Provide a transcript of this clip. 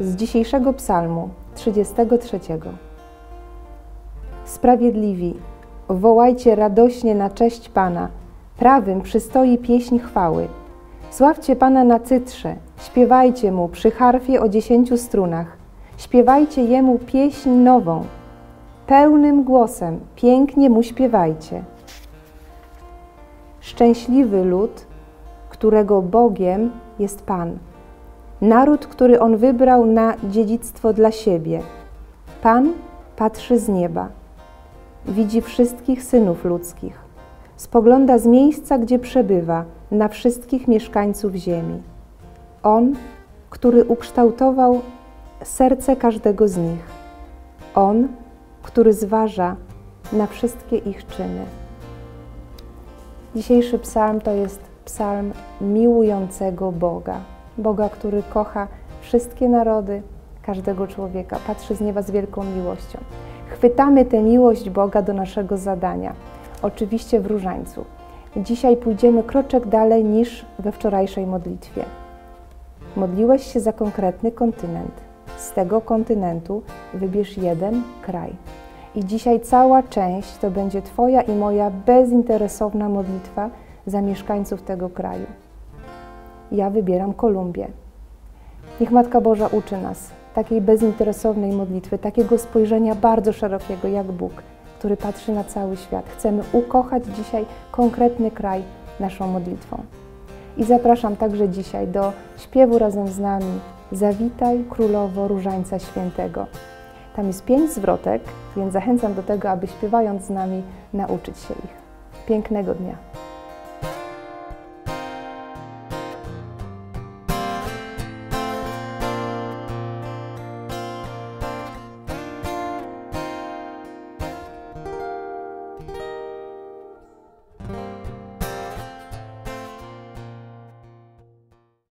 z dzisiejszego psalmu 33. Sprawiedliwi, wołajcie radośnie na cześć Pana, prawym przystoi pieśń chwały. Sławcie Pana na cytrze, śpiewajcie Mu przy harfie o 10 strunach, śpiewajcie Jemu pieśń nową, pełnym głosem pięknie Mu śpiewajcie. Szczęśliwy lud, którego Bogiem jest Pan, naród, który On wybrał na dziedzictwo dla siebie. Pan patrzy z nieba, widzi wszystkich synów ludzkich, spogląda z miejsca, gdzie przebywa, na wszystkich mieszkańców ziemi. On, który ukształtował serce każdego z nich. On, który zważa na wszystkie ich czyny. Dzisiejszy psalm to jest psalm miłującego Boga. Boga, który kocha wszystkie narody, każdego człowieka, patrzy z nieba z wielką miłością. Chwytamy tę miłość Boga do naszego zadania, oczywiście w różańcu. Dzisiaj pójdziemy kroczek dalej niż we wczorajszej modlitwie. Modliłeś się za konkretny kontynent. Z tego kontynentu wybierz jeden kraj. I dzisiaj cała część to będzie Twoja i moja bezinteresowna modlitwa za mieszkańców tego kraju. Ja wybieram Kolumbię. Niech Matka Boża uczy nas takiej bezinteresownej modlitwy, takiego spojrzenia bardzo szerokiego jak Bóg, który patrzy na cały świat. Chcemy ukochać dzisiaj konkretny kraj naszą modlitwą. I zapraszam także dzisiaj do śpiewu razem z nami Zawitaj Królowo Różańca Świętego. Tam jest 5 zwrotek, więc zachęcam do tego, aby śpiewając z nami nauczyć się ich. Pięknego dnia!